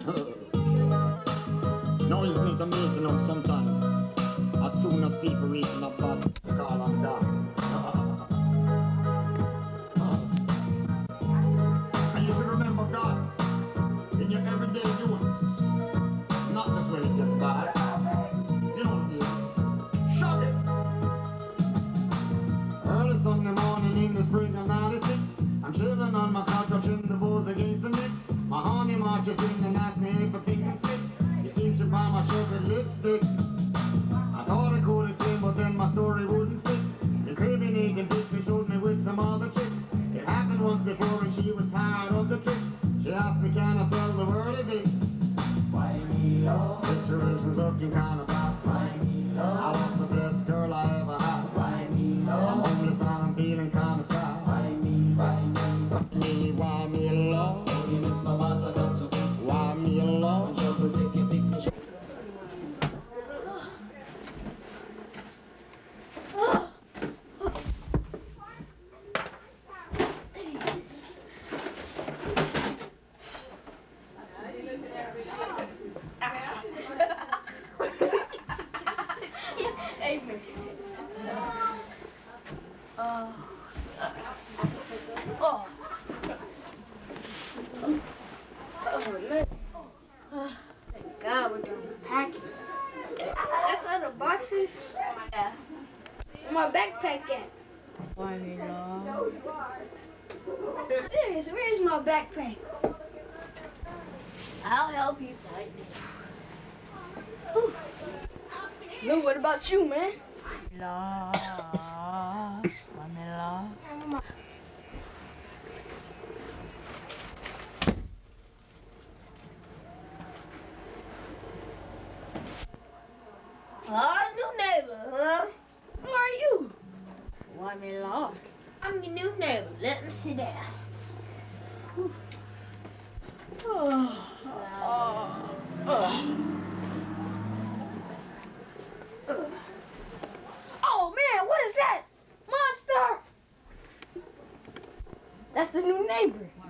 Now isn't it amazing how sometimes, as soon as people reach that part, they call on God. And you should remember God in your everyday doings, not just when it gets bad. You know the deal. Shove it! Early Sunday morning in the spring of '96, I'm chilling on my couch watching the Bulls against the Knicks. My honey marches in and asks me if I think I'm sick. You seem to buy my sugar lipstick. I thought I could explain, but then my story wouldn't stick. The criminating picture showed me with some other chick. It happened once before and she was tired of the tricks. She asked me, can I spell the word again? Why me love? Situation's looking kind of bad. Why me love? I was the best girl I ever had. Why me love? I'm homeless and I'm feeling kind of sad. Why me love? Why me love? Why me love? Thank God we're done packing. That's all the boxes? Yeah. Where my backpack at? Why me love? Serious, where's my backpack? I'll help you find it. Lou, what about you, man? Love. Why me love? Oh, new neighbor, huh? Who are you? Why me love? I'm your new neighbor. Let me sit down. Oh man, what is that? Monster! That's the new neighbor.